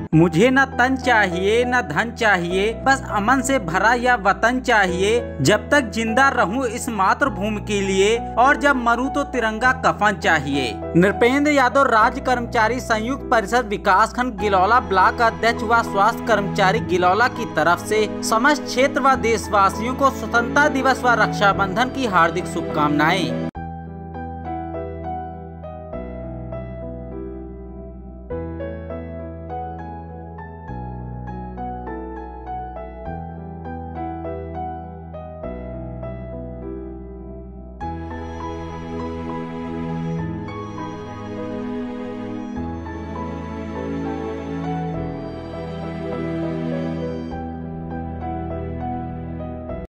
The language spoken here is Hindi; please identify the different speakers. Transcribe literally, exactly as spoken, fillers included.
Speaker 1: मुझे न तन चाहिए न धन चाहिए, बस अमन से भरा यह वतन चाहिए। जब तक जिंदा रहूं इस मातृभूमि के लिए, और जब मरूं तो तिरंगा कफन चाहिए। नृपेंद्र यादव राज्य कर्मचारी संयुक्त परिषद विकास खंड गिलौला ब्लॉक अध्यक्ष व स्वास्थ्य कर्मचारी गिलौला की तरफ से समस्त क्षेत्र व देशवासियों को स्वतंत्रता दिवस व रक्षाबंधन की हार्दिक शुभकामनाएं।